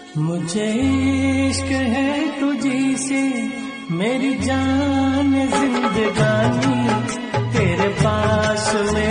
मुझे इश्क है तुझी से मेरी जान जिंदगानी, तेरे पास में